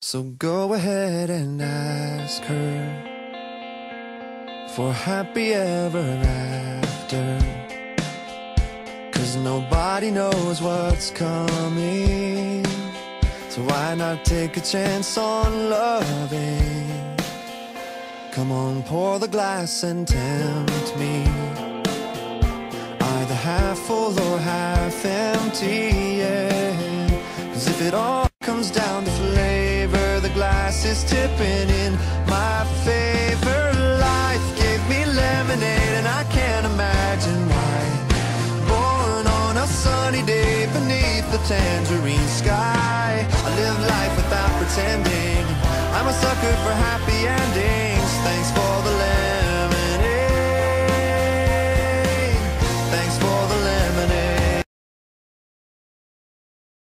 So go ahead and ask her for happy ever after, 'cause nobody knows what's coming. So why not take a chance on loving? Come on, pour the glass and tempt me, either half full or half empty, yeah. 'Cause if it all comes down to flavor, the glass is tipping in my favor. Life gave me lemonade and I can't imagine why. Born on a sunny day beneath the tangerine sky, I live life without pretending. I'm a sucker for happy endings. Thanks for